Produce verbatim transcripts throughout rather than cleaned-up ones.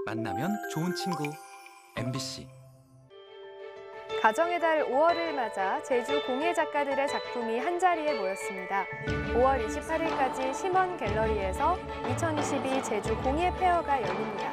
만나면 좋은 친구 엠비씨. 가정의 달 오월을 맞아 제주 공예 작가들의 작품이 한자리에 모였습니다. 오월 이십팔일까지 심원 갤러리에서 이천이십이 제주 공예 페어가 열립니다.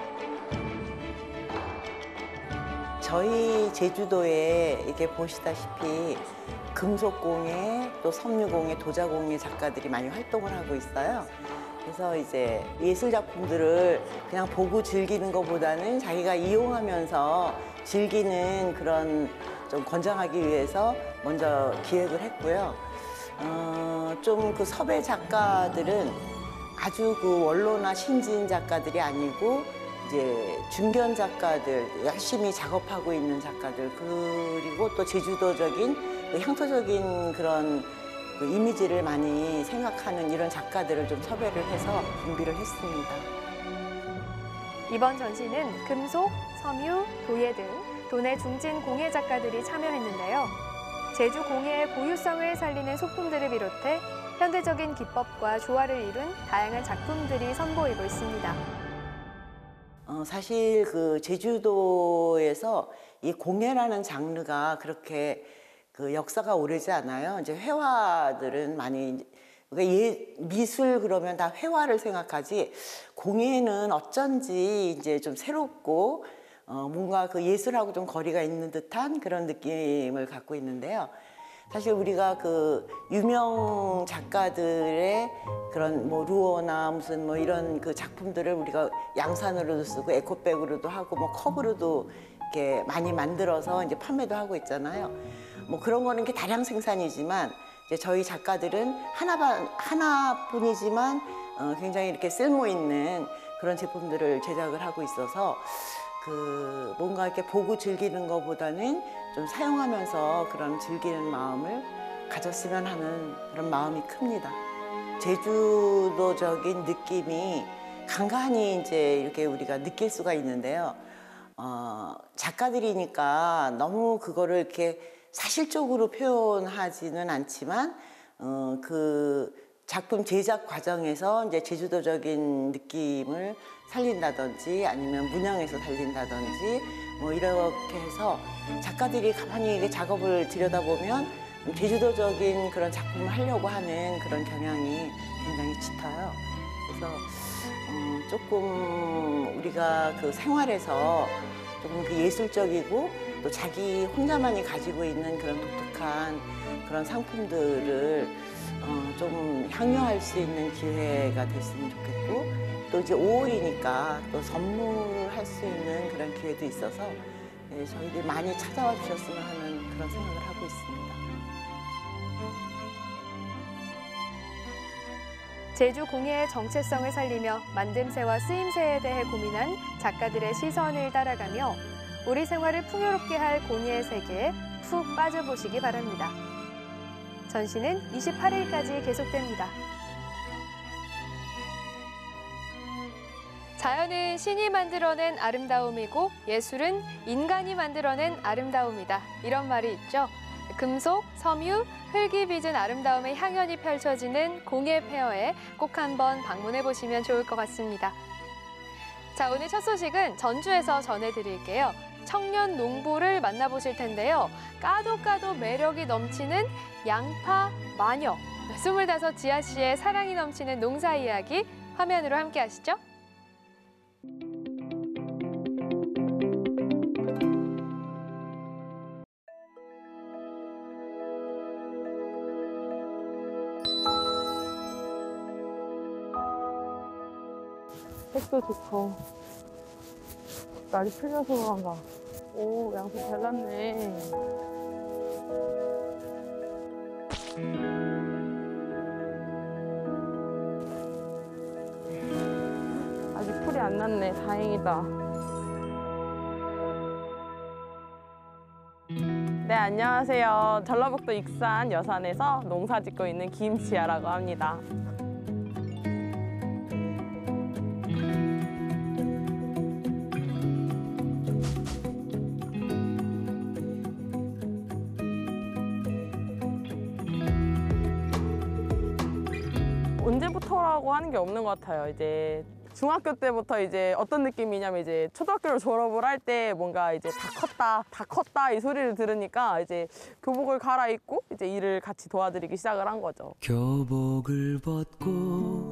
저희 제주도에 이렇게 보시다시피 금속공예, 또 섬유공예, 도자공예 작가들이 많이 활동을 하고 있어요. 그래서 이제 예술 작품들을 그냥 보고 즐기는 것보다는 자기가 이용하면서 즐기는 그런 좀 권장하기 위해서 먼저 기획을 했고요. 어, 좀 그 섭외 작가들은 아주 그 원로나 신진 작가들이 아니고 이제 중견 작가들, 열심히 작업하고 있는 작가들, 그리고 또 제주도적인 그 향토적인 그런 그 이미지를 많이 생각하는 이런 작가들을 좀 섭외를 해서 준비를 했습니다. 이번 전시는 금속, 섬유, 도예 등 도내 중진 공예 작가들이 참여했는데요. 제주 공예의 고유성을 살리는 소품들을 비롯해 현대적인 기법과 조화를 이룬 다양한 작품들이 선보이고 있습니다. 어, 사실 그 제주도에서 이 공예라는 장르가 그렇게 그 역사가 오래지 않아요. 이제 회화들은 많이 그러니까 예, 미술 그러면 다 회화를 생각하지 공예는 어쩐지 이제 좀 새롭고 어, 뭔가 그 예술하고 좀 거리가 있는 듯한 그런 느낌을 갖고 있는데요. 사실 우리가 그 유명 작가들의 그런 뭐 루어나 무슨 뭐 이런 그 작품들을 우리가 양산으로도 쓰고 에코백으로도 하고 뭐 컵으로도 이렇게 많이 만들어서 이제 판매도 하고 있잖아요. 뭐 그런 거는 게 다량 생산이지만 이제 저희 작가들은 하나반 하나뿐이지만 어, 굉장히 이렇게 쓸모 있는 그런 제품들을 제작을 하고 있어서 그 뭔가 이렇게 보고 즐기는 것보다는 좀 사용하면서 그런 즐기는 마음을 가졌으면 하는 그런 마음이 큽니다. 제주도적인 느낌이 간간히 이제 이렇게 우리가 느낄 수가 있는데요. 어, 작가들이니까 너무 그거를 이렇게 사실적으로 표현하지는 않지만 어, 그 작품 제작 과정에서 이제 제주도적인 느낌을 살린다든지 아니면 문양에서 살린다든지 뭐 이렇게 해서 작가들이 가만히 이게 작업을 들여다보면 제주도적인 그런 작품을 하려고 하는 그런 경향이 굉장히 짙어요. 그래서 음, 조금 우리가 그 생활에서 조금 그 예술적이고 또 자기 혼자만이 가지고 있는 그런 독특한 그런 상품들을 어, 좀 향유할 수 있는 기회가 됐으면 좋겠고 또 이제 오월이니까 또 선물할 수 있는 그런 기회도 있어서 네, 저희들 많이 찾아와 주셨으면 하는 그런 생각을 하고 있습니다. 제주 공예의 정체성을 살리며 만듦새와 쓰임새에 대해 고민한 작가들의 시선을 따라가며 우리 생활을 풍요롭게 할 공예의 세계에 푹 빠져보시기 바랍니다. 전시는 이십팔일까지 계속됩니다. 자연은 신이 만들어낸 아름다움이고 예술은 인간이 만들어낸 아름다움이다. 이런 말이 있죠. 금속, 섬유, 흙이 빚은 아름다움의 향연이 펼쳐지는 공예 페어에 꼭 한번 방문해 보시면 좋을 것 같습니다. 자, 오늘 첫 소식은 전주에서 전해드릴게요. 청년 농부를 만나보실 텐데요. 까도 까도 매력이 넘치는 양파 마녀. 스물다섯 지아 씨의 사랑이 넘치는 농사 이야기 화면으로 함께 하시죠. 색도 좋고 날이 풀려서 그런가. 오, 양파 잘 났네. 아직 풀이 안 났네. 다행이다. 네, 안녕하세요. 전라북도 익산 여산에서 농사 짓고 있는 김지아라고 합니다. 언제부터라고 하는 게 없는 것 같아요. 이제 중학교 때부터 이제 어떤 느낌이냐면 이제 초등학교를 졸업을 할 때 뭔가 이제 다 컸다, 다 컸다 이 소리를 들으니까 이제 교복을 갈아입고 이제 일을 같이 도와드리기 시작을 한 거죠. 교복을 벗고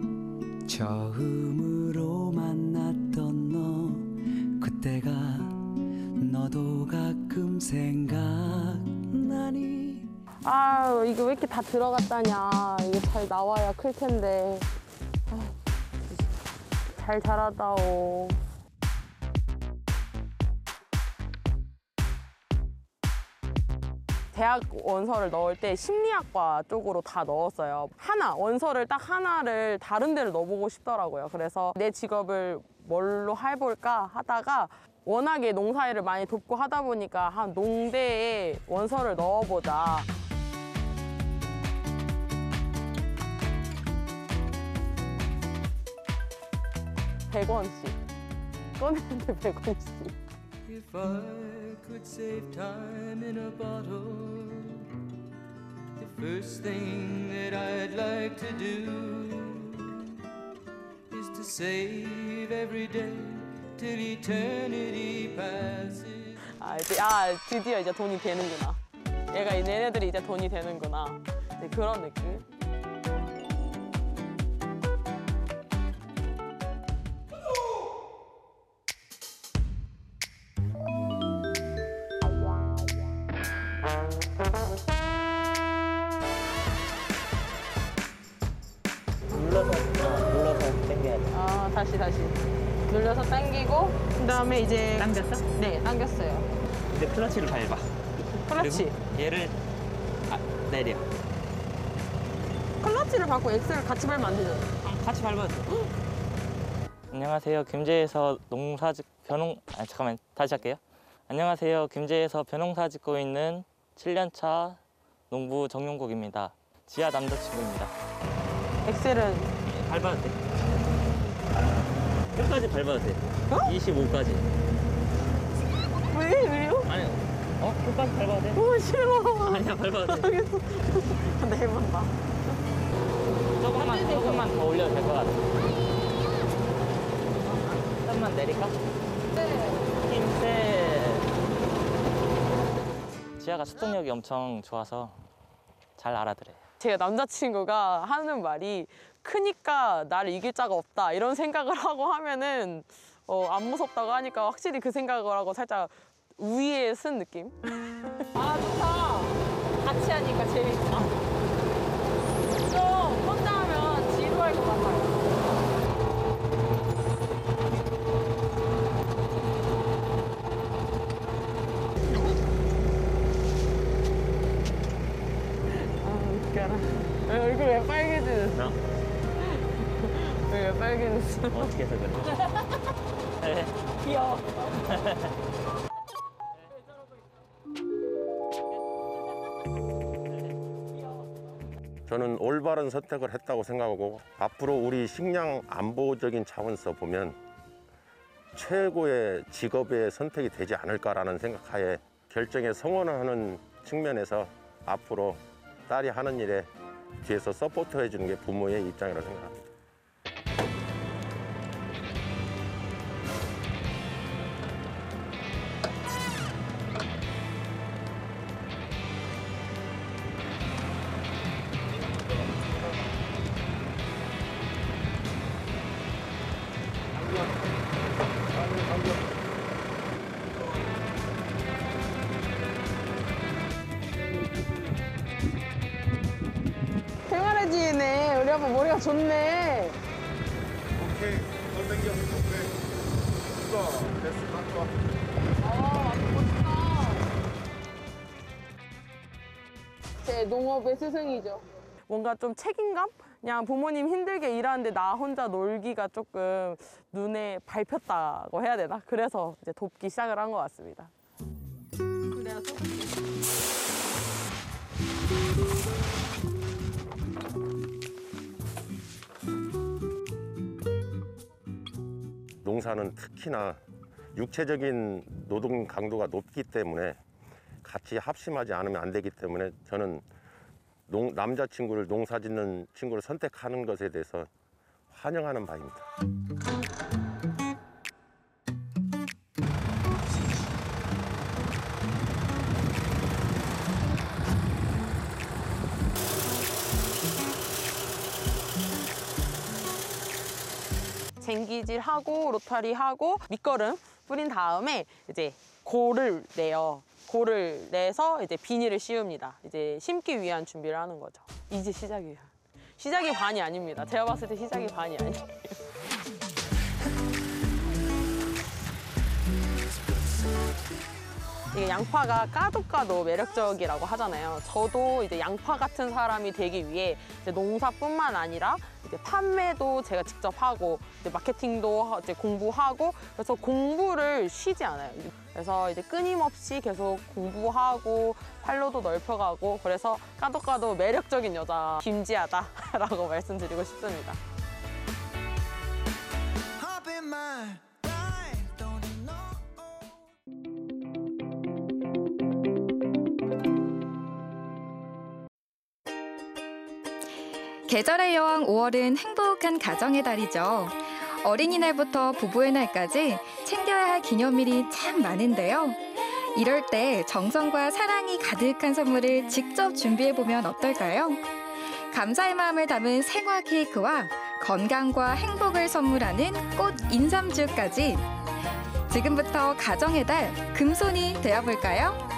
처음으로 만났던 너 그때가 너도 가끔 생각나니 아 이거 왜 이렇게 다 들어갔다냐. 이게 잘 나와야 클 텐데. 아, 잘 자라다오. 대학 원서를 넣을 때 심리학과 쪽으로 다 넣었어요. 하나, 원서를 딱 하나를 다른 데를 넣어보고 싶더라고요. 그래서 내 직업을 뭘로 해볼까 하다가 워낙에 농사일을 많이 돕고 하다 보니까 한 농대에 원서를 넣어보자. 백 원씩. 꺼냈는데 백 원씩. If I could save time in a bottle The first thing that I'd like to do Is to save every day till eternity passes 아, 이제, 아, 드디어 이제 돈이 되는구나. 얘가 얘네들이 이제 돈이 되는구나. 이제 그런 느낌. 눌러서 아, 눌러서 당겨야 돼. 아, 다시 다시. 눌려서 당기고 그다음에 이제 당겼어? 네, 당겼어요. 이제 클러치를 밟아. 클러치. 그리고 얘를 아, 내려. 클러치를 밟고 엑셀을 같이 밟으면 안 되잖아. 같이 밟아도 돼. 안녕하세요. 김제에서 농사 짓 변농 아니 잠깐만 다시 할게요. 안녕하세요. 김제에서 벼농사 짓고 있는 칠 년 차 농부 정용국입니다. 지하 남자친구입니다. 엑셀은 밟아도 돼. 끝까지 밟아도 돼. 어? 이십오까지. 왜 왜요? 아니, 어? 끝까지 밟아도 돼. 오 싫어. 아니야, 밟아도 돼. 알겠어. 근데 해본다. 조금만, 조금만 더 올려도 될 것 같아. 조금만 내릴까? 네. 힘세. 지하가 수동력이 엄청 좋아서 잘 알아들어요. 제 남자친구가 하는 말이 크니까 나를 이길 자가 없다 이런 생각을 하고 하면은 어, 안 무섭다고 하니까 확실히 그 생각을 하고 살짝 우위에 쓴 느낌? 아 좋다. 같이 하니까 재밌다. 좀 혼자 하면 지루할 것 같아요. 아 웃겨라. 왜 얼굴 왜 빨개지는? 어? 왜 빨개졌어? 어떻게 해서 그래? 귀여워. 저는 올바른 선택을 했다고 생각하고 앞으로 우리 식량 안보적인 차원에서 보면 최고의 직업의 선택이 되지 않을까라는 생각하에 결정에 성원하는 측면에서 앞으로 딸이 하는 일에 뒤에서 서포트해 주는 게 부모의 입장이라고 생각합니다. 생활해지네. 우리 아빠 머리가 좋네. 오케이, 널 당겨. 오케이. 됐어, 됐어, 좋아. 아, 멋있다. 제 농업의 스승이죠. 뭔가 좀 책임감? 그냥 부모님 힘들게 일하는데 나 혼자 놀기가 조금 눈에 밟혔다고 해야 되나? 그래서 이제 돕기 시작을 한 것 같습니다. 그래야 농사는 특히나 육체적인 노동 강도가 높기 때문에 같이 합심하지 않으면 안 되기 때문에 저는 농, 남자친구를 농사 짓는 친구를 선택하는 것에 대해서 환영하는 바입니다. 쟁기질하고 로타리하고 밑거름 뿌린 다음에 이제 골을 내요. 골을 내서 이제 비닐을 씌웁니다. 이제 심기 위한 준비를 하는 거죠. 이제 시작이에요. 시작이 반이 아닙니다. 제가 봤을 때 시작이 반이 아니에요. 이게 양파가 까도 까도 매력적이라고 하잖아요. 저도 이제 양파 같은 사람이 되기 위해 이제 농사뿐만 아니라 이제 판매도 제가 직접 하고 이제 마케팅도 이제 공부하고 그래서 공부를 쉬지 않아요. 그래서 이제 끊임없이 계속 공부하고 팔로도 넓혀가고 그래서 까도 까도 매력적인 여자 김지아다라고 말씀드리고 싶습니다. 계절의 여왕 오월은 행복한 가정의 달이죠. 어린이날부터 부부의 날까지 챙겨야 할 기념일이 참 많은데요. 이럴 때 정성과 사랑이 가득한 선물을 직접 준비해보면 어떨까요? 감사의 마음을 담은 생화 케이크와 건강과 행복을 선물하는 꽃 인삼주까지 지금부터 가정의 달 금손이 되어볼까요?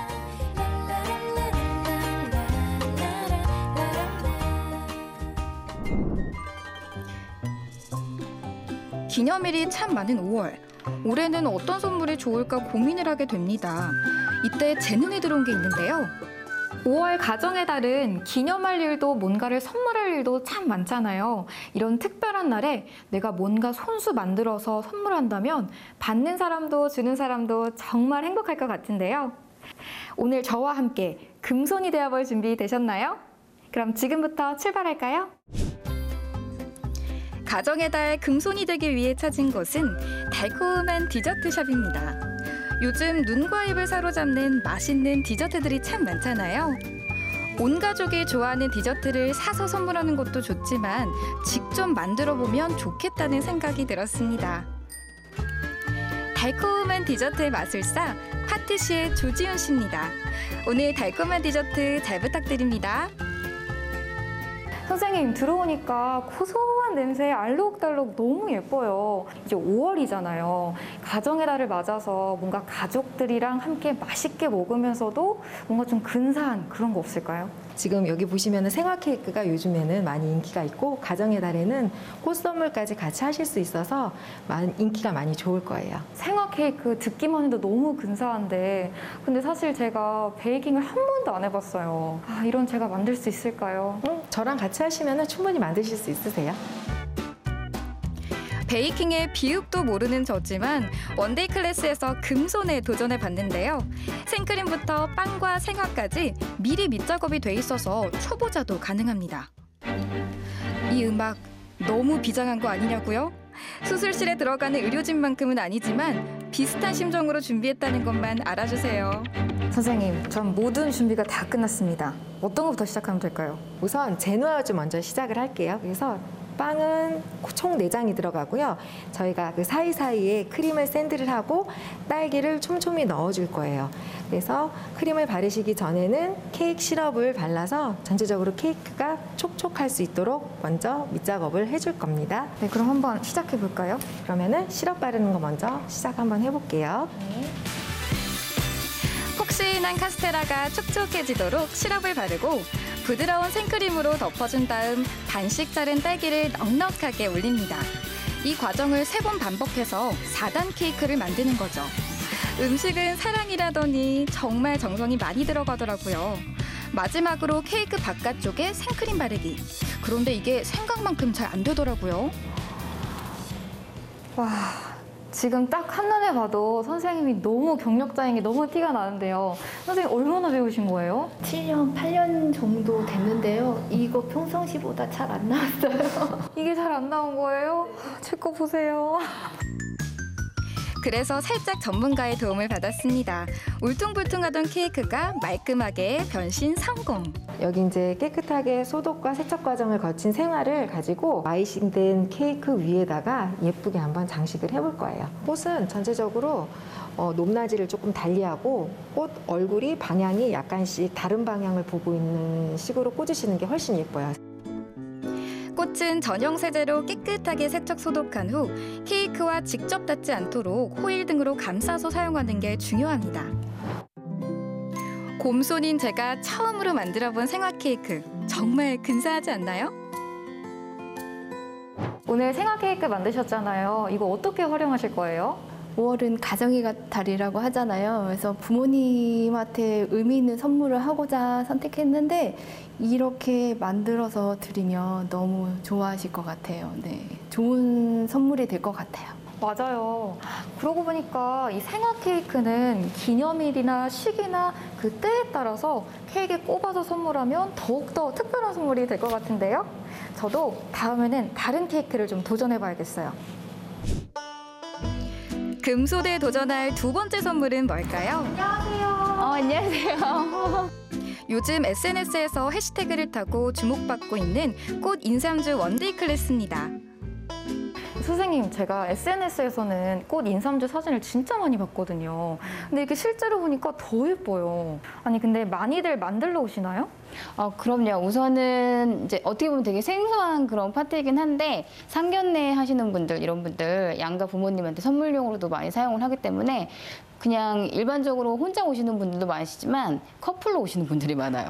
기념일이 참 많은 오월. 올해는 어떤 선물이 좋을까 고민을 하게 됩니다. 이때 제 눈에 들어온 게 있는데요. 오월 가정의 달은 기념할 일도 뭔가를 선물할 일도 참 많잖아요. 이런 특별한 날에 내가 뭔가 손수 만들어서 선물한다면 받는 사람도 주는 사람도 정말 행복할 것 같은데요. 오늘 저와 함께 금손이 되어볼 준비 되셨나요? 그럼 지금부터 출발할까요? 가정의 달 금손이 되기 위해 찾은 곳은 달콤한 디저트숍입니다. 요즘 눈과 입을 사로잡는 맛있는 디저트들이 참 많잖아요. 온 가족이 좋아하는 디저트를 사서 선물하는 것도 좋지만 직접 만들어 보면 좋겠다는 생각이 들었습니다. 달콤한 디저트의 마술사 파티시의 조지훈 씨입니다. 오늘 달콤한 디저트 잘 부탁드립니다. 선생님, 들어오니까 고소한 냄새에 알록달록 너무 예뻐요. 이제 오월이잖아요. 가정의 달을 맞아서 뭔가 가족들이랑 함께 맛있게 먹으면서도 뭔가 좀 근사한 그런 거 없을까요? 지금 여기 보시면 생화 케이크가 요즘에는 많이 인기가 있고 가정의 달에는 꽃 선물까지 같이 하실 수 있어서 인기가 많이 좋을 거예요. 생화 케이크 듣기만 해도 너무 근사한데 근데 사실 제가 베이킹을 한 번도 안 해봤어요. 아, 이런 제가 만들 수 있을까요? 응, 저랑 같이 하시면 충분히 만드실 수 있으세요. 베이킹의 비읍도 모르는 저지만 원데이 클래스에서 금손에 도전해 봤는데요. 생크림부터 빵과 생화까지 미리 밑작업이 돼 있어서 초보자도 가능합니다. 이 음악 너무 비장한 거 아니냐고요? 수술실에 들어가는 의료진만큼은 아니지만 비슷한 심정으로 준비했다는 것만 알아주세요. 선생님, 전 모든 준비가 다 끝났습니다. 어떤 것부터 시작하면 될까요? 우선 제누아주 먼저 시작을 할게요. 그래서 빵은 총 네 장이 들어가고요. 저희가 그 사이사이에 크림을 샌드를 하고 딸기를 촘촘히 넣어줄 거예요. 그래서 크림을 바르시기 전에는 케이크 시럽을 발라서 전체적으로 케이크가 촉촉할 수 있도록 먼저 밑작업을 해줄 겁니다. 네, 그럼 한번 시작해 볼까요? 그러면은 시럽 바르는 거 먼저 시작 한번 해볼게요. 네. 폭신한 카스테라가 촉촉해지도록 시럽을 바르고 부드러운 생크림으로 덮어준 다음 반씩 자른 딸기를 넉넉하게 올립니다. 이 과정을 세 번 반복해서 사 단 케이크를 만드는 거죠. 음식은 사랑이라더니 정말 정성이 많이 들어가더라고요. 마지막으로 케이크 바깥쪽에 생크림 바르기. 그런데 이게 생각만큼 잘 안 되더라고요. 와, 지금 딱 한눈에 봐도 선생님이 너무 경력자인 게 너무 티가 나는데요. 선생님 얼마나 배우신 거예요? 칠 년, 팔 년 정도 됐는데요. 이거 평상시보다 잘 안 나왔어요. 이게 잘 안 나온 거예요? 제 거 보세요. 그래서 살짝 전문가의 도움을 받았습니다. 울퉁불퉁하던 케이크가 말끔하게 변신 성공. 여기 이제 깨끗하게 소독과 세척 과정을 거친 생화를 가지고 아이싱된 케이크 위에다가 예쁘게 한번 장식을 해볼 거예요. 꽃은 전체적으로 어, 높낮이를 조금 달리하고 꽃 얼굴이 방향이 약간씩 다른 방향을 보고 있는 식으로 꽂으시는 게 훨씬 예뻐요. 꽃은 전용 세제로 깨끗하게 세척 소독한 후 케이크와 직접 닿지 않도록 호일 등으로 감싸서 사용하는 게 중요합니다. 곰손인 제가 처음으로 만들어본 생화 케이크 정말 근사하지 않나요? 오늘 생화 케이크 만드셨잖아요. 이거 어떻게 활용하실 거예요? 오월은 가정의 달이라고 하잖아요. 그래서 부모님한테 의미 있는 선물을 하고자 선택했는데 이렇게 만들어서 드리면 너무 좋아하실 것 같아요. 네, 좋은 선물이 될 것 같아요. 맞아요. 그러고 보니까 이 생화 케이크는 기념일이나 시기나 그 때에 따라서 케이크에 꼽아서 선물하면 더욱더 특별한 선물이 될 것 같은데요. 저도 다음에는 다른 케이크를 좀 도전해봐야겠어요. 금소대에 도전할 두 번째 선물은 뭘까요? 안녕하세요. 어, 안녕하세요. 요즘 에스엔에스에서 해시태그를 타고 주목받고 있는 꽃 인삼주 원데이 클래스입니다. 선생님, 제가 에스엔에스에서는 꽃 인삼주 사진을 진짜 많이 봤거든요. 근데 이렇게 실제로 보니까 더 예뻐요. 아니, 근데 많이들 만들러 오시나요? 어, 그럼요. 우선은 이제 어떻게 보면 되게 생소한 그런 파티이긴 한데 상견례 하시는 분들, 이런 분들 양가 부모님한테 선물용으로도 많이 사용을 하기 때문에 그냥 일반적으로 혼자 오시는 분들도 많으시지만 커플로 오시는 분들이 많아요.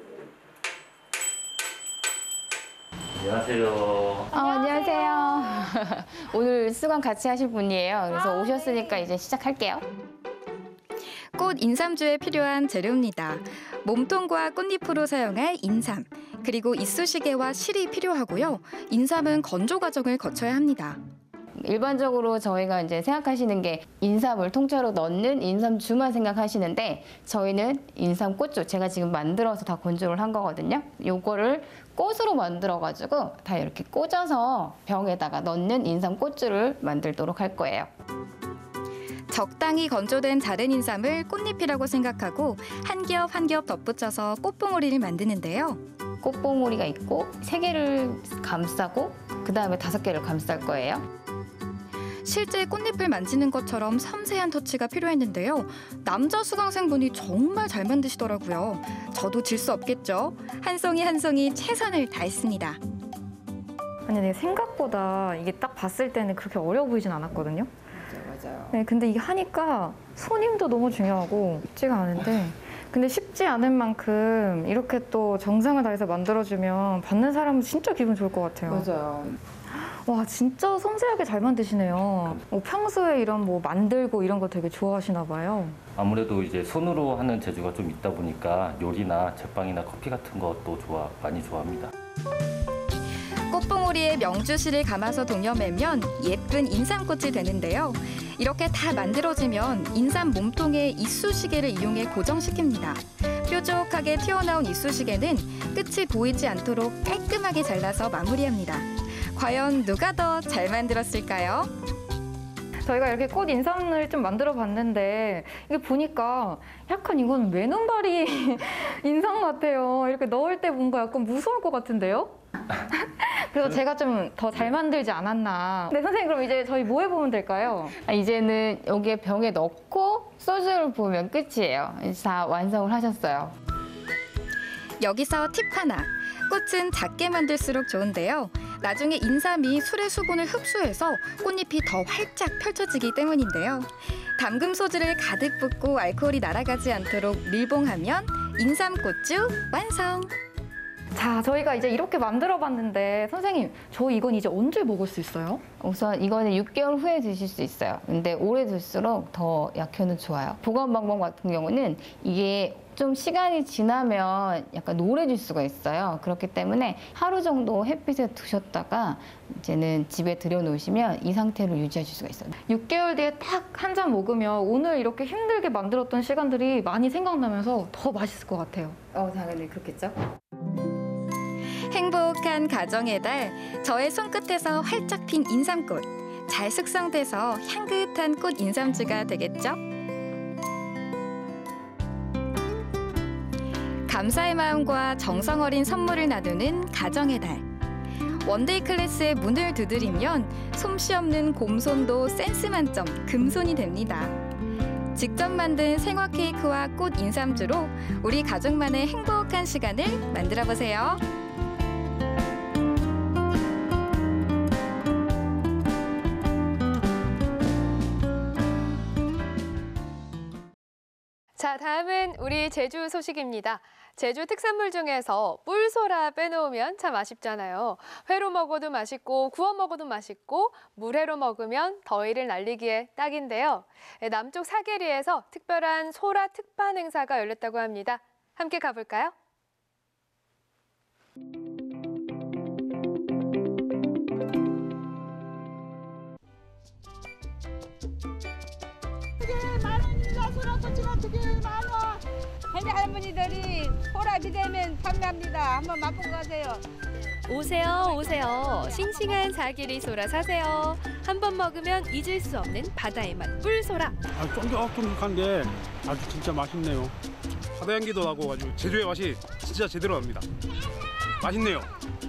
안녕하세요. 어, 안녕하세요. 오늘 수강 같이 하실 분이에요. 그래서 오셨으니까 이제 시작할게요. 꽃 인삼주에 필요한 재료입니다. 몸통과 꽃잎으로 사용할 인삼, 그리고 이쑤시개와 실이 필요하고요. 인삼은 건조 과정을 거쳐야 합니다. 일반적으로 저희가 이제 생각하시는 게 인삼을 통째로 넣는 인삼주만 생각하시는데 저희는 인삼꽃주, 제가 지금 만들어서 다 건조를 한 거거든요. 요거를 꽃으로 만들어가지고 다 이렇게 꽂아서 병에다가 넣는 인삼꽃주를 만들도록 할 거예요. 적당히 건조된 자른 인삼을 꽃잎이라고 생각하고 한 겹 한 겹 덧붙여서 꽃봉오리를 만드는데요. 꽃봉오리가 있고 세 개를 감싸고 그 다음에 다섯 개를 감쌀 거예요. 실제 꽃잎을 만지는 것처럼 섬세한 터치가 필요했는데요. 남자 수강생분이 정말 잘 만드시더라고요. 저도 질 수 없겠죠. 한 송이 한 송이 최선을 다했습니다. 아니, 내 생각보다 이게 딱 봤을 때는 그렇게 어려워 보이진 않았거든요. 맞아요. 네, 근데 이게 하니까 손님도 너무 중요하고 쉽지가 않은데 근데 쉽지 않은 만큼 이렇게 또 정성을 다해서 만들어주면 받는 사람은 진짜 기분 좋을 것 같아요. 맞아요. 와, 진짜 섬세하게 잘 만드시네요. 뭐 평소에 이런 뭐 만들고 이런 거 되게 좋아하시나 봐요. 아무래도 이제 손으로 하는 재주가 좀 있다 보니까 요리나 제빵이나 커피 같은 것도 좋아 많이 좋아합니다. 꽃봉오리에 명주실을 감아서 동여매면 예쁜 인삼꽃이 되는데요. 이렇게 다 만들어지면 인삼 몸통에 이쑤시개를 이용해 고정시킵니다. 뾰족하게 튀어나온 이쑤시개는 끝이 보이지 않도록 깔끔하게 잘라서 마무리합니다. 과연 누가 더 잘 만들었을까요? 저희가 이렇게 꽃 인삼을 좀 만들어 봤는데 이게 보니까 약간 이건 외눈발이 인삼 같아요. 이렇게 넣을 때 뭔가 약간 무서울 것 같은데요? 그래서 제가 좀 더 잘 만들지 않았나. 네, 선생님, 그럼 이제 저희 뭐 해보면 될까요? 아, 이제는 여기에 병에 넣고 소주를 부으면 끝이에요. 이제 다 완성을 하셨어요. 여기서 팁 하나. 꽃은 작게 만들수록 좋은데요. 나중에 인삼이 술의 수분을 흡수해서 꽃잎이 더 활짝 펼쳐지기 때문인데요. 담금 소주를 가득 붓고 알코올이 날아가지 않도록 밀봉하면 인삼꽃주 완성! 자, 저희가 이제 이렇게 만들어봤는데 선생님, 저 이건 이제 언제 먹을 수 있어요? 우선 이거는 육 개월 후에 드실 수 있어요. 근데 오래 둘수록 더 약효는 좋아요. 보관 방법 같은 경우는 이게 좀 시간이 지나면 약간 노래질 수가 있어요. 그렇기 때문에 하루 정도 햇빛에 두셨다가 이제는 집에 들여놓으시면 이 상태로 유지하실 수가 있어요. 육 개월 뒤에 딱 한 잔 먹으면 오늘 이렇게 힘들게 만들었던 시간들이 많이 생각나면서 더 맛있을 것 같아요. 어, 당연히 그렇겠죠. 행복한 가정의 달, 저의 손끝에서 활짝 핀 인삼꽃. 잘 숙성돼서 향긋한 꽃 인삼주가 되겠죠? 감사의 마음과 정성 어린 선물을 나누는 가정의 달. 원데이 클래스의 문을 두드리면 솜씨 없는 곰손도 센스 만점 금손이 됩니다. 직접 만든 생화 케이크와 꽃 인삼주로 우리 가족만의 행복한 시간을 만들어 보세요. 자, 다음은 우리 제주 소식입니다. 제주 특산물 중에서 뿔소라 빼놓으면 참 아쉽잖아요. 회로 먹어도 맛있고 구워 먹어도 맛있고 물회로 먹으면 더위를 날리기에 딱인데요. 남쪽 사계리에서 특별한 소라 특판 행사가 열렸다고 합니다. 함께 가볼까요? 현재 할머니들이 소라비 되면 판매합니다. 한번 맛보고 가세요. 오세요, 오세요. 싱싱한 사계리 소라 사세요. 한 번 먹으면 잊을 수 없는 바다의 맛 뿔소라. 아, 쫀득쫀득한데 아주 진짜 맛있네요. 바다 향기도 나고 아주 제주의 맛이 진짜 제대로 납니다. 맛있네요.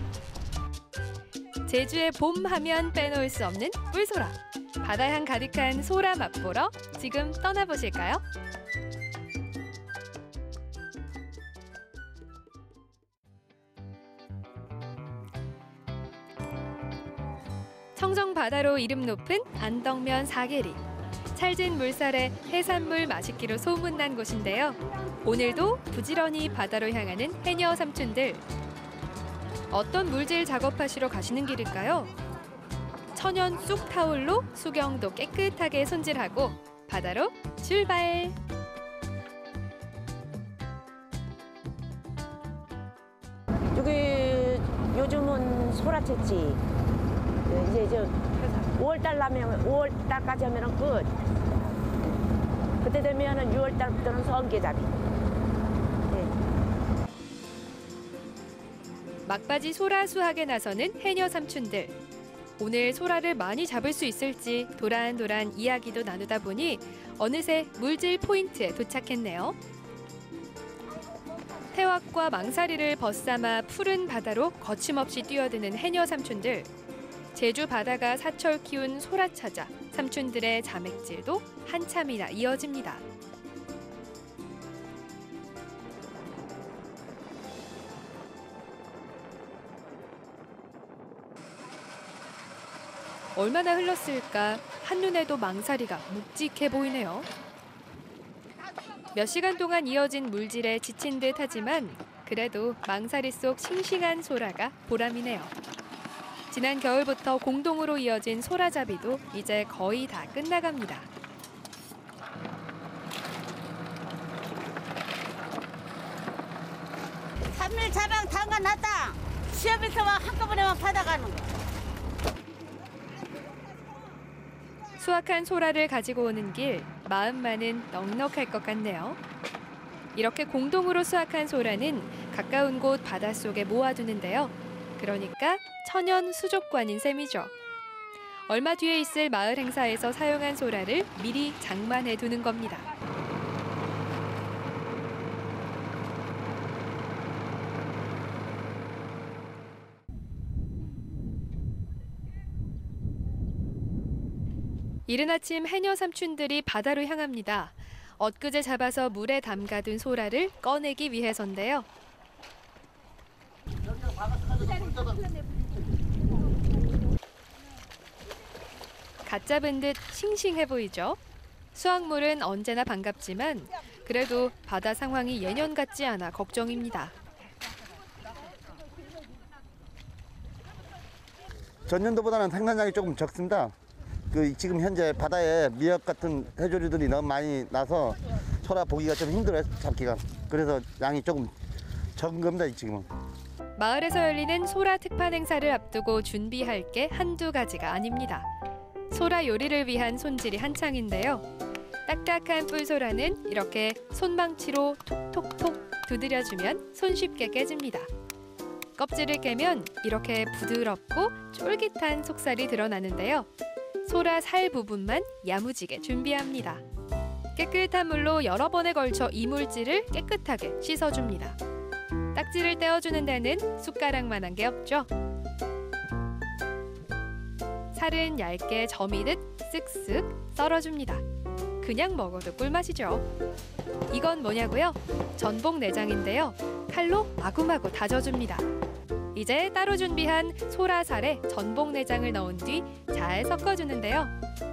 제주의 봄 하면 빼놓을 수 없는 뿔소라. 바다향 가득한 소라 맛보러 지금 떠나보실까요? 청정 바다로 이름 높은 안덕면 사계리. 찰진 물살에 해산물 맛있기로 소문난 곳인데요. 오늘도 부지런히 바다로 향하는 해녀 삼촌들. 어떤 물질 작업하시러 가시는 길일까요? 천연 쑥 타올로 수경도 깨끗하게 손질하고 바다로 출발! 여기 요즘은 소라채지. 이제 저 오월달 나면 오월달까지 하면은 끝. 그때 되면은 유월달부터는 성게잡이. 네. 막바지 소라 수확에 나서는 해녀 삼촌들. 오늘 소라를 많이 잡을 수 있을지 도란도란 이야기도 나누다 보니 어느새 물질 포인트에 도착했네요. 태왁과 망사리를 벗삼아 푸른 바다로 거침없이 뛰어드는 해녀 삼촌들. 제주 바다가 사철 키운 소라 찾아 삼촌들의 자맥질도 한참이나 이어집니다. 얼마나 흘렀을까 한눈에도 망사리가 묵직해 보이네요. 몇 시간 동안 이어진 물질에 지친 듯 하지만 그래도 망사리 속 싱싱한 소라가 보람이네요. 지난 겨울부터 공동으로 이어진 소라잡이도 이제 거의 다 끝나갑니다. 삼 일 자방 담가놨다. 시험에서만 한꺼번에만 받아가는 거. 수확한 소라를 가지고 오는 길, 마음만은 넉넉할 것 같네요. 이렇게 공동으로 수확한 소라는 가까운 곳 바닷속에 모아두는데요. 그러니까 천연 수족관인 셈이죠. 얼마 뒤에 있을 마을 행사에서 사용한 소라를 미리 장만해 두는 겁니다. 이른 아침 해녀 삼촌들이 바다로 향합니다. 엊그제 잡아서 물에 담가둔 소라를 꺼내기 위해서인데요. 갓 잡은 듯 싱싱해 보이죠? 수확물은 언제나 반갑지만 그래도 바다 상황이 예년 같지 않아 걱정입니다. 전년도보다는 생산량이 조금 적습니다. 그 지금 현재 바다에 미역 같은 해조류들이 너무 많이 나서 소라 보기가 좀 힘들어요, 잡기가. 그래서 양이 조금 적은 겁니다, 지금은. 마을에서 열리는 소라 특판 행사를 앞두고 준비할 게 한두 가지가 아닙니다. 소라 요리를 위한 손질이 한창인데요. 딱딱한 뿔소라는 이렇게 손망치로 톡톡톡 두드려주면 손쉽게 깨집니다. 껍질을 깨면 이렇게 부드럽고 쫄깃한 속살이 드러나는데요. 소라 살 부분만 야무지게 준비합니다. 깨끗한 물로 여러 번에 걸쳐 이물질을 깨끗하게 씻어줍니다. 딱지를 떼어주는 데는 숟가락만한 게 없죠. 살은 얇게 저미듯 쓱쓱 썰어줍니다. 그냥 먹어도 꿀맛이죠. 이건 뭐냐고요? 전복 내장인데요. 칼로 마구마구 다져줍니다. 이제 따로 준비한 소라살에 전복 내장을 넣은 뒤 잘 섞어주는데요.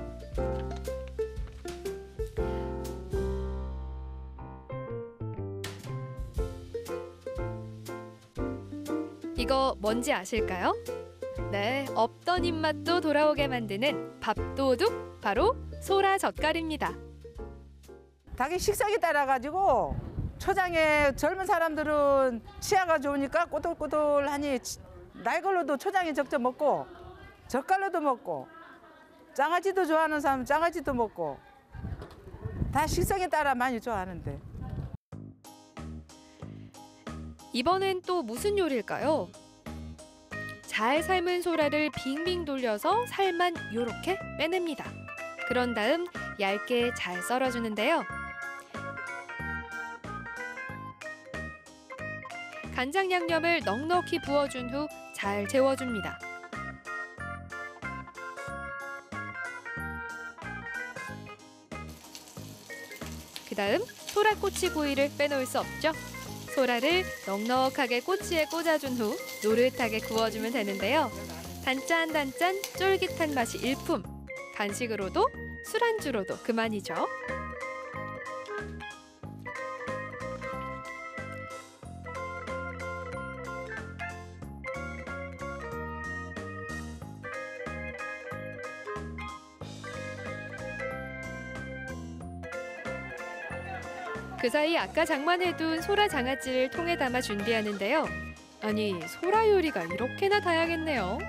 이거 뭔지 아실까요? 네, 없던 입맛도 돌아오게 만드는 밥도둑, 바로 소라젓갈입니다. 닭이 식성에 따라 가지고 초장에 젊은 사람들은 치아가 좋으니까 꼬들꼬들하니 날 걸로도 초장에 적셔 먹고 젓갈로도 먹고 장아찌도 좋아하는 사람은 장아찌도 먹고 다 식성에 따라 많이 좋아하는데. 이번엔 또 무슨 요리일까요? 잘 삶은 소라를 빙빙 돌려서 살만 요렇게 빼냅니다. 그런 다음 얇게 잘 썰어주는데요. 간장 양념을 넉넉히 부어준 후 잘 재워줍니다. 그 다음 소라 꼬치 구이를 빼놓을 수 없죠. 소라를 넉넉하게 꼬치에 꽂아준 후 노릇하게 구워주면 되는데요. 단짠단짠 쫄깃한 맛이 일품. 간식으로도 술안주로도 그만이죠. 그 사이 아까 장만해둔 소라 장아찌를 통에 담아 준비하는데요. 아니, 소라 요리가 이렇게나 다양했네요.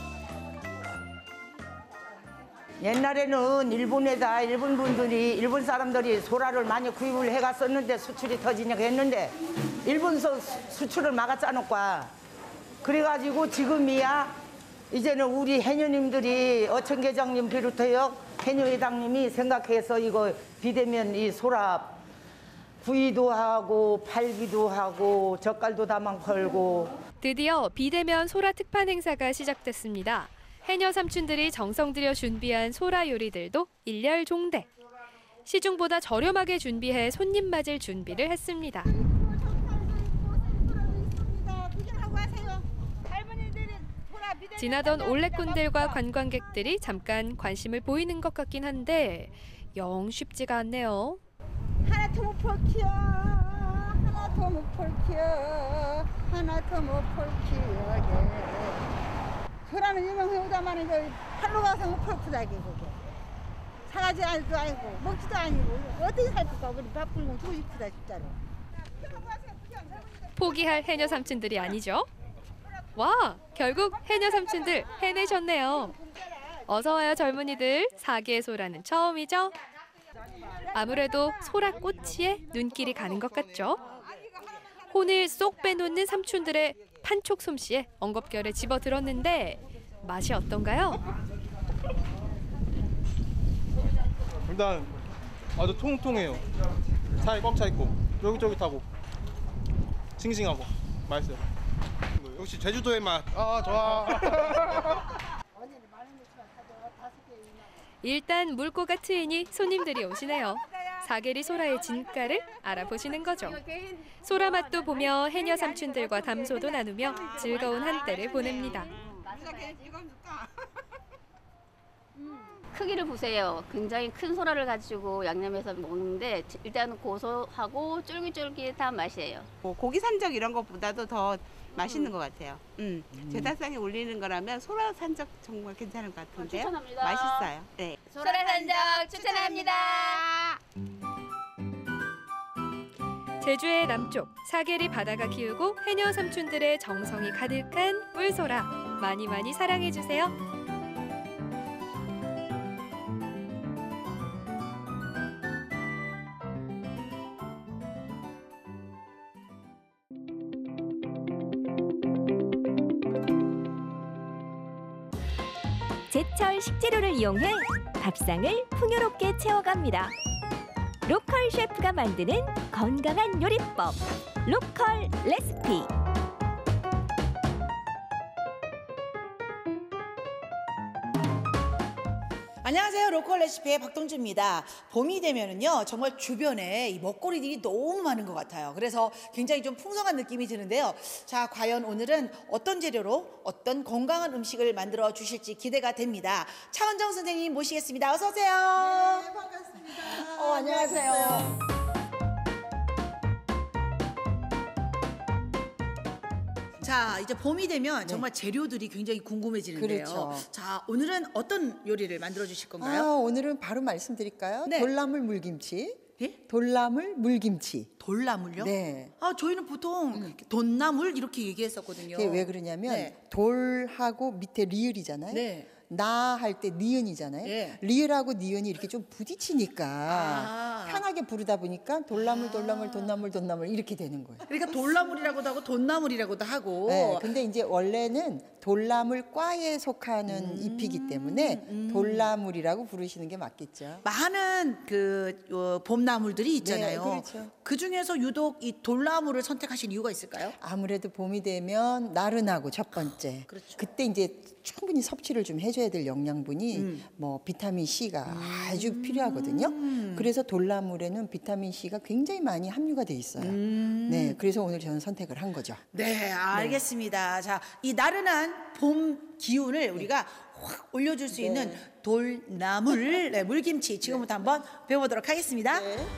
옛날에는 일본에다 일본 분들이 일본 사람들이 소라를 많이 구입을 해갔었는데 수출이 터지냐고 했는데 일본서 수출을 막았잖아. 그래가지고 지금이야 이제는 우리 해녀님들이 어천계장님 비롯해요 해녀회장님이 생각해서 이거 비대면 이 소라 구이도 하고 팔기도 하고 젓갈도 다만 팔고. 드디어 비대면 소라 특판 행사가 시작됐습니다. 해녀 삼촌들이 정성 들여 준비한 소라 요리들도 일렬 종대. 시중보다 저렴하게 준비해 손님 맞을 준비를 했습니다. 지나던 올레꾼들과 관광객들이 잠깐 관심을 보이는 것 같긴 한데 영 쉽지가 않네요. 하나 더 못 폴키요. 하나 더 못 폴키요. 하나 더 못 폴키요. 소라는 유명해오다만 이거 팔로 가서 못 폴크다게 그게. 사가지 아니고 아니고 먹지도 아니고 어떻게 살까 우리 밥 굶고 주고 싶다 진짜로. 포기할 해녀 삼촌들이 아니죠. 와, 결국 해녀 삼촌들 해내셨네요. 어서 와요 젊은이들. 사계 소라는 처음이죠. 아무래도 소라 꼬치에 눈길이 가는 것 같죠. 혼을 쏙 빼놓는 삼촌들의 판촉 솜씨에 엉겁결에 집어들었는데 맛이 어떤가요? 일단 아주 통통해요. 살이 꽉 차 있고 쫄깃쫄깃하고 싱싱하고 맛있어요. 역시 제주도의 맛. 아 좋아. 일단 물고가 트이니 손님들이 오시네요. 사계리 소라의 진가를 알아보시는 거죠. 소라 맛도 보며 해녀 삼촌들과 담소도 나누며 즐거운 한때를 보냅니다. 크기를 보세요. 굉장히 큰 소라를 가지고 양념해서 먹는데 일단은 고소하고 쫄깃쫄깃한 맛이에요. 뭐 고기 산적 이런 것보다도 더 맛있는 것 같아요. 음. 제사상에 올리는 거라면 소라 산적 정말 괜찮은 것 같은데요. 추천합니다. 맛있어요. 네. 소라 산적 추천합니다. 제주의 남쪽 사계리 바다가 키우고 해녀 삼촌들의 정성이 가득한 뿔소라 많이 많이 사랑해주세요. 제철 식재료를 이용해 밥상을 풍요롭게 채워갑니다. 로컬 셰프가 만드는 건강한 요리법, 로컬 레시피. 안녕하세요. 로컬 레시피의 박동주입니다. 봄이 되면은요, 정말 주변에 이 먹거리들이 너무 많은 것 같아요. 그래서 굉장히 좀 풍성한 느낌이 드는데요. 자, 과연 오늘은 어떤 재료로 어떤 건강한 음식을 만들어 주실지 기대가 됩니다. 차은정 선생님 모시겠습니다. 어서 오세요. 네, 반갑습니다. 어, 안녕하세요. 자, 이제 봄이 되면 정말 재료들이 굉장히 궁금해지는데요. 그렇죠. 자, 오늘은 어떤 요리를 만들어 주실 건가요? 아, 오늘은 바로 말씀드릴까요? 네. 돌나물 물김치. 예? 돌나물 물김치. 돌나물요? 네. 아, 저희는 보통 돈나물 이렇게 얘기했었거든요. 그게 왜 그러냐면 네. 돌하고 밑에 리을이잖아요. 네. 나 할 때 니은이잖아요. 네. 리을하고 니은이 이렇게 좀 부딪히니까 아. 편하게 부르다 보니까 돌나물 돌나물 돌나물 돌나물 이렇게 되는 거예요. 그러니까 돌나물이라고도 하고 돈나물이라고도 하고. 네, 근데 이제 원래는 돌나물과에 속하는 음. 잎이기 때문에 돌나물이라고 부르시는 게 맞겠죠. 많은 그 어, 봄나물들이 있잖아요. 네, 그렇죠. 그 중에서 유독 이 돌나물을 선택하신 이유가 있을까요? 아무래도 봄이 되면 나른하고 첫 번째. 그렇죠. 그때 이제 충분히 섭취를 좀 해줘야 될 영양분이 음. 뭐 비타민 C가 아주 필요하거든요. 그래서 돌나물에는 비타민 C가 굉장히 많이 함유가 돼 있어요. 음. 네, 그래서 오늘 저는 선택을 한 거죠. 네, 알겠습니다. 자, 이 나른한 봄 기운을 우리가 확 올려줄 수 있는 돌나물 네, 물김치 지금부터 한번 배워보도록 하겠습니다.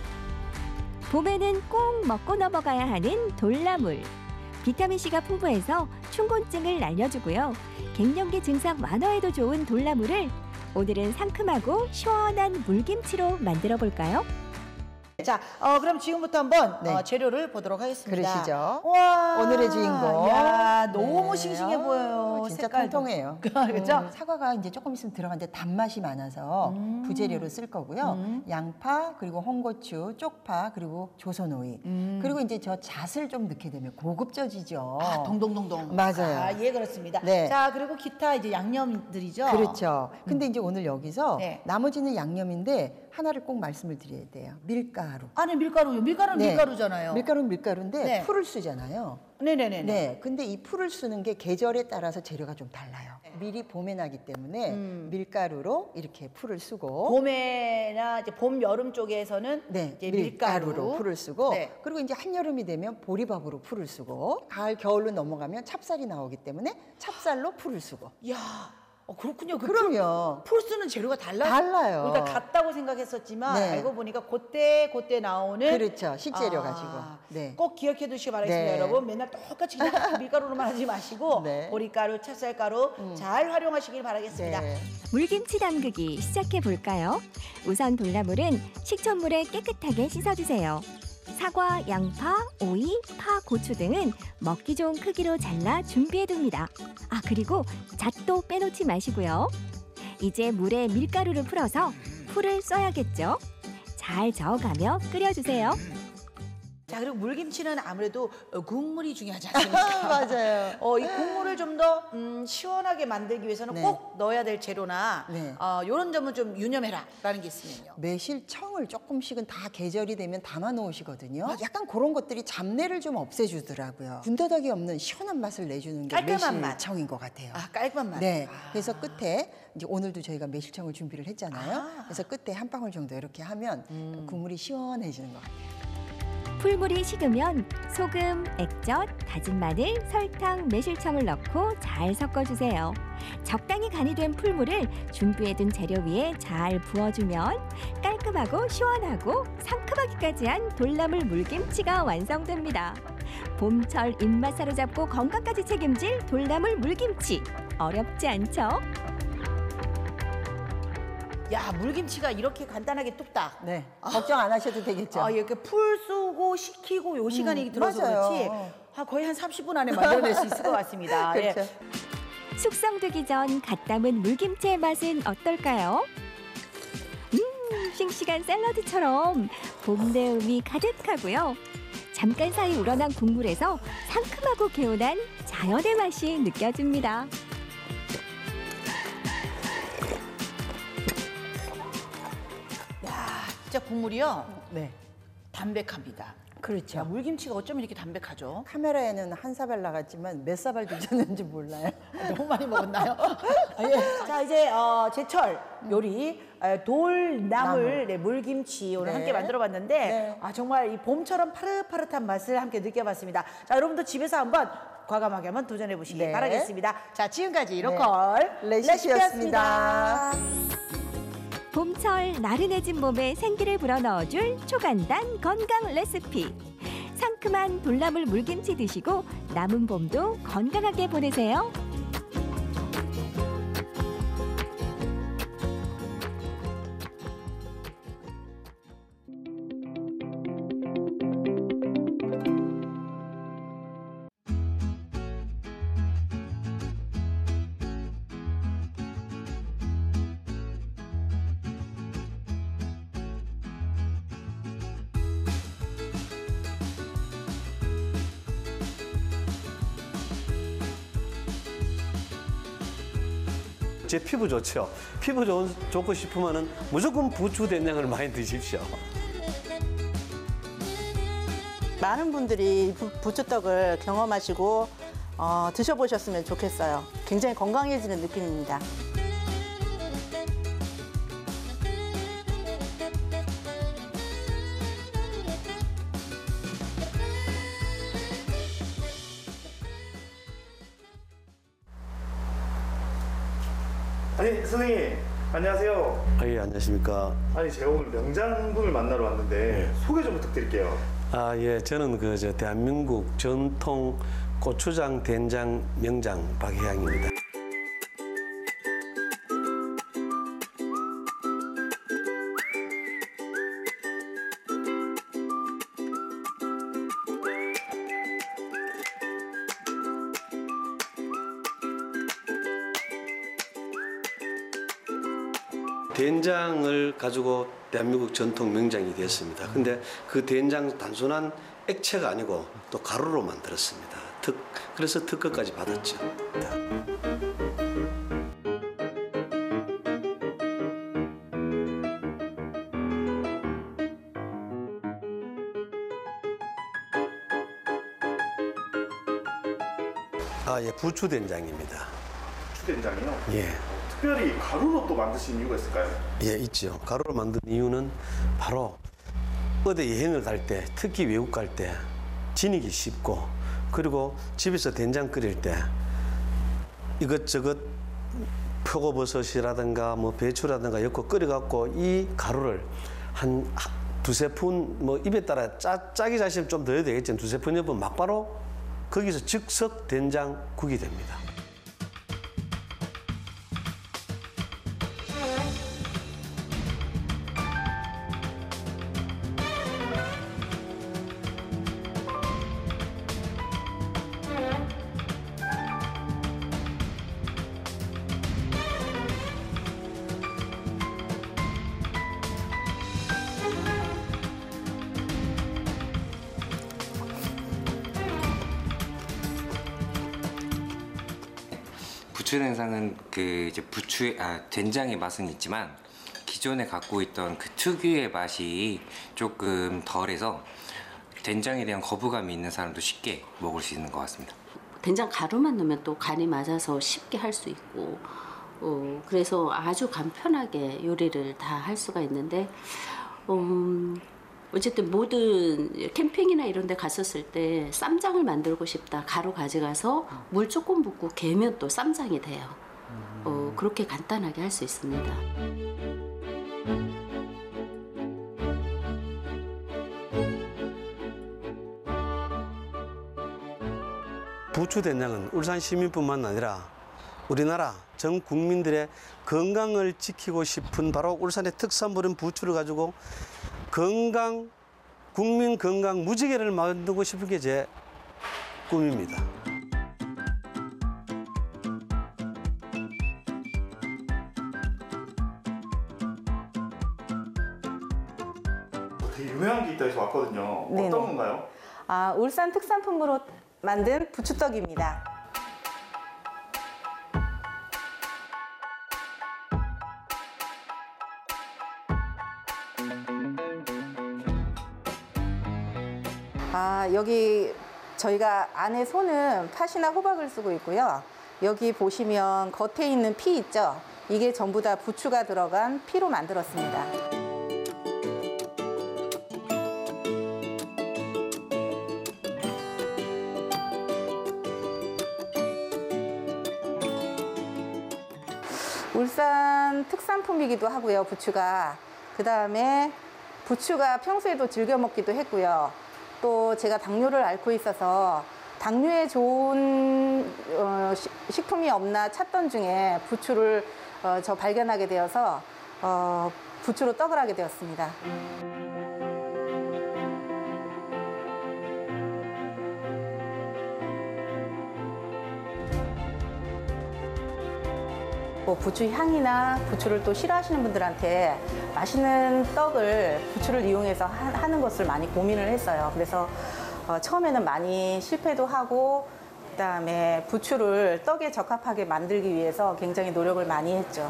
봄에는 꼭 먹고 넘어가야 하는 돌나물. 비타민C가 풍부해서 충곤증을 날려주고요. 갱년기 증상 완화에도 좋은 돌나물을 오늘은 상큼하고 시원한 물김치로 만들어 볼까요? 자, 어, 그럼 지금부터 한번 네. 어, 재료를 보도록 하겠습니다. 그러시죠. 와, 오늘의 주인공. 야, 너무 네. 싱싱해 보여요. 진짜 색깔도. 통통해요. 그렇죠? 음, 사과가 이제 조금 있으면 들어가는데 단맛이 많아서 음. 부재료로 쓸 거고요. 양파, 그리고 홍고추, 쪽파, 그리고 조선오이. 음. 그리고 이제 저 잣을 좀 넣게 되면 고급져지죠. 아, 동동동동. 맞아요. 아, 예, 그렇습니다. 네. 자, 그리고 기타 이제 양념들이죠. 그렇죠. 근데 이제 오늘 여기서 네. 나머지는 양념인데 하나를 꼭 말씀을 드려야 돼요. 밀가루. 아니, 밀가루요. 밀가루는 네. 밀가루잖아요. 밀가루는 밀가루인데 네. 풀을 쓰잖아요. 네네네. 네, 근데 이 풀을 쓰는 게 계절에 따라서 재료가 좀 달라요. 네. 밀이 봄에 나기 때문에 음. 밀가루로 이렇게 풀을 쓰고 봄에나 이제 봄 여름 쪽에서는 네, 이제 밀가루로 밀가루. 풀을 쓰고 네. 그리고 이제 한여름이 되면 보리밥으로 풀을 쓰고 가을 겨울로 넘어가면 찹쌀이 나오기 때문에 찹쌀로 풀을 쓰고. 야, 어, 그렇군요. 그 그럼요. 풀, 풀 쓰는 재료가 달라요. 달라요. 우리가 같다고 생각했었지만 네. 알고 보니까 그때 그때 나오는 그렇죠. 식재료 아, 가지고. 네. 꼭 기억해 두시기 바라겠습니다. 네. 여러분 맨날 똑같이 그냥 밀가루로만 하지 마시고 네. 보리가루, 찹쌀가루 잘 활용하시길 바라겠습니다. 네. 물김치 담그기 시작해 볼까요? 우선 돌나물은 식초물에 깨끗하게 씻어주세요. 사과, 양파, 오이, 파, 고추 등은 먹기 좋은 크기로 잘라 준비해둡니다. 아, 그리고 잣도 빼놓지 마시고요. 이제 물에 밀가루를 풀어서 풀을 써야겠죠? 잘 저어가며 끓여주세요. 자, 그리고 물김치는 아무래도 어, 국물이 중요하지 않습니까? 맞아요. 어, 이 국물을 좀 더 음, 시원하게 만들기 위해서는 네. 꼭 넣어야 될 재료나 네. 어, 이런 점은 좀 유념해라라는 게 있으면요. 매실청을 조금씩은 다 계절이 되면 담아 놓으시거든요. 약간 그런 것들이 잡내를 좀 없애주더라고요. 군더더기 없는 시원한 맛을 내주는 게 깔끔한 맛. 매실청인 것 같아요. 아, 깔끔한 맛. 네. 그래서 끝에 이제 오늘도 저희가 매실청을 준비를 했잖아요. 그래서 끝에 한 방울 정도 이렇게 하면 국물이 시원해지는 것 같아요. 풀물이 식으면 소금, 액젓, 다진 마늘, 설탕, 매실청을 넣고 잘 섞어주세요. 적당히 간이 된 풀물을 준비해둔 재료 위에 잘 부어주면 깔끔하고 시원하고 상큼하기까지 한 돌나물 물김치가 완성됩니다. 봄철 입맛 사로잡고 건강까지 책임질 돌나물 물김치. 어렵지 않죠? 야, 물김치가 이렇게 간단하게 뚝딱. 네. 걱정 안 하셔도 되겠죠. 아, 이렇게 풀 쏘고 식히고 요 시간이 음, 들어서 맞아요. 그렇지. 아, 거의 한 삼십 분 안에 만들어낼 수 있을 것 같습니다. 그렇죠. 예. 숙성되기 전 갓 담은 물김치의 맛은 어떨까요? 음, 싱싱한 샐러드처럼 봄내음이 가득하고요. 잠깐 사이 우러난 국물에서 상큼하고 개운한 자연의 맛이 느껴집니다. 진짜 국물이요. 네. 담백합니다. 그렇죠. 야, 물김치가 어쩌면 이렇게 담백하죠? 카메라에는 한 사발 나갔지만 몇 사발 드셨는지 몰라요. 너무 많이 먹었나요? 예. 자 이제 어, 제철 요리 에, 돌나물 나물. 네, 물김치 오늘 네. 함께 만들어봤는데 네. 아, 정말 이 봄처럼 파릇파릇한 맛을 함께 느껴봤습니다. 자 여러분도 집에서 한번 과감하게 한번 도전해보시기 네. 바라겠습니다. 자 지금까지 네. 로컬 레시피였습니다. 봄철 나른해진 몸에 생기를 불어넣어줄 초간단 건강 레시피. 상큼한 돌나물 물김치 드시고 남은 봄도 건강하게 보내세요. 제 피부 좋죠. 피부 좋은, 좋고 싶으면은 무조건 부추 된장을 많이 드십시오. 많은 분들이 부, 부추떡을 경험하시고 어, 드셔보셨으면 좋겠어요. 굉장히 건강해지는 느낌입니다. 아니 선생님 안녕하세요. 아, 예, 안녕하십니까. 아니 제가 오늘 명장분을 만나러 왔는데 네. 소개 좀 부탁드릴게요. 아, 예, 저는 그 저 대한민국 전통 고추장 된장 명장 박혜양입니다. 된장을 가지고 대한민국 전통 명장이 되었습니다. 근데 그 된장 단순한 액체가 아니고 또 가루로 만들었습니다. 특, 그래서 특허까지 받았죠. 아, 예, 부추 된장입니다. 부추 된장이요? 예. 특별히 가루로 또 만드신 이유가 있을까요? 예, 있죠. 가루로 만든 이유는 바로 어디 여행을 갈 때, 특히 외국 갈 때 지니기 쉽고, 그리고 집에서 된장 끓일 때 이것저것 표고버섯이라든가 뭐 배추라든가 엮고 끓여갖고 이 가루를 한 두세 푼, 뭐 입에 따라 짜, 짜기 자시면 좀 더 해야 되겠지만 두세 푼 여분 막바로 거기서 즉석 된장국이 됩니다. 부추 된장은 그 이제 부추의 아 된장의 맛은 있지만 기존에 갖고 있던 그 특유의 맛이 조금 덜해서 된장에 대한 거부감이 있는 사람도 쉽게 먹을 수 있는 것 같습니다. 된장 가루만 넣으면 또 간이 맞아서 쉽게 할 수 있고 어, 그래서 아주 간편하게 요리를 다 할 수가 있는데 음, 어쨌든 모든 캠핑이나 이런 데 갔었을 때 쌈장을 만들고 싶다. 가루 가져가서 물 조금 붓고 개면 또 쌈장이 돼요. 어, 그렇게 간단하게 할 수 있습니다. 부추 된장은 울산 시민뿐만 아니라 우리나라 전 국민들의 건강을 지키고 싶은 바로 울산의 특산물인 부추를 가지고 건강, 국민 건강 무지개를 만들고 싶은 게 제 꿈입니다. 되게 유명한 게 있다 해서 왔거든요. 네네. 어떤 건가요? 아, 울산 특산품으로 만든 부추떡입니다. 아, 여기 저희가 안에 손은 팥이나 호박을 쓰고 있고요. 여기 보시면 겉에 있는 피 있죠? 이게 전부 다 부추가 들어간 피로 만들었습니다. 울산 특산품이기도 하고요, 부추가. 그 다음에 부추가 평소에도 즐겨 먹기도 했고요. 또 제가 당뇨를 앓고 있어서 당뇨에 좋은 어, 시, 식품이 없나 찾던 중에 부추를 어, 저 발견하게 되어서 어, 부추로 떡을 하게 되었습니다. 뭐 부추 향이나 부추를 또 싫어하시는 분들한테 맛있는 떡을 부추를 이용해서 하, 하는 것을 많이 고민을 했어요. 그래서 어, 처음에는 많이 실패도 하고 그다음에 부추를 떡에 적합하게 만들기 위해서 굉장히 노력을 많이 했죠.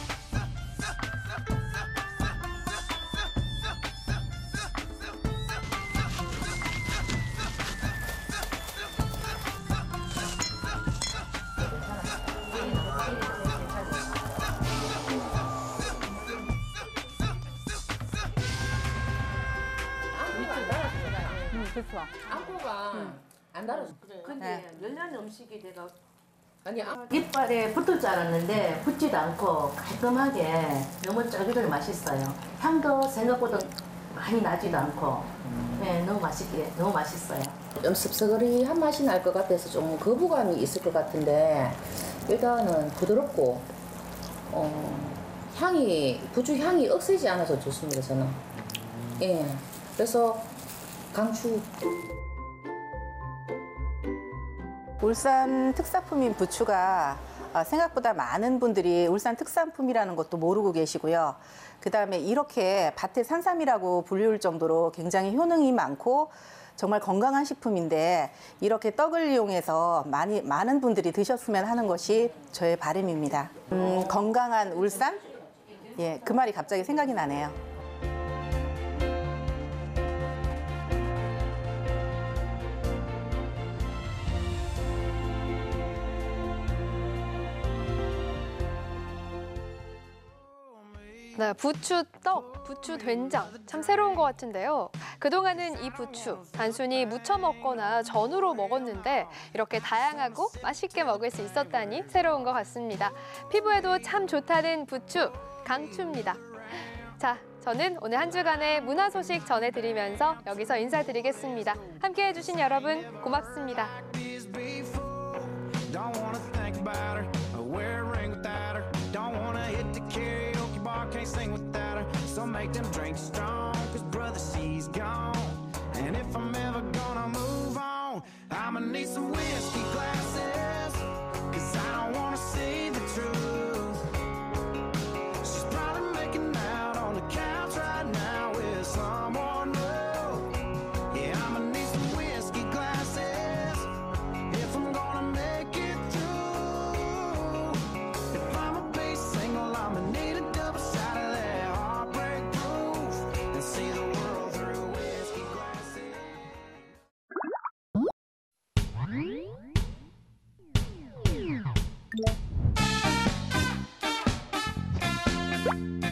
그렇죠. 안고가 안 달아서. 근데 열난 음식이 내가 아니 이빨에 붙을 줄 알았는데 붙지도 않고 깔끔하게 너무 쫄깃하게 맛있어요. 향도 생각보다 많이 나지도 않고 네, 너무 맛있게 너무 맛있어요. 좀 씁쓸한 맛이 날 것 같아서 좀 거부감이 있을 것 같은데 일단은 부드럽고 어, 향이 부추 향이 억세지 않아서 좋습니다 저는. 예, 그래서 강추. 울산 특산품인 부추가 생각보다 많은 분들이 울산 특산품이라는 것도 모르고 계시고요. 그 다음에 이렇게 밭의 산삼이라고 불릴 정도로 굉장히 효능이 많고 정말 건강한 식품인데 이렇게 떡을 이용해서 많이, 많은 분들이 드셨으면 하는 것이 저의 바람입니다. 음, 건강한 울산? 예, 그 말이 갑자기 생각이 나네요. 네, 부추떡, 부추된장 참 새로운 것 같은데요. 그동안은 이 부추 단순히 무쳐 먹거나 전으로 먹었는데 이렇게 다양하고 맛있게 먹을 수 있었다니 새로운 것 같습니다. 피부에도 참 좋다는 부추, 강추입니다. 자, 저는 오늘 한 주간의 문화 소식 전해드리면서 여기서 인사드리겠습니다. 함께해 주신 여러분 고맙습니다. Can't sing without her, so make them drinks strong, cause brother, she's gone. And if I'm ever gonna move on, I'ma need some whiskey glasses, cause I don't wanna see the truth. She's probably making out on the couch right now with someone new. Yeah, I'ma need some whiskey glasses if I'm gonna make it through. If I'ma be single, I'ma need a double shot. We'll be right back.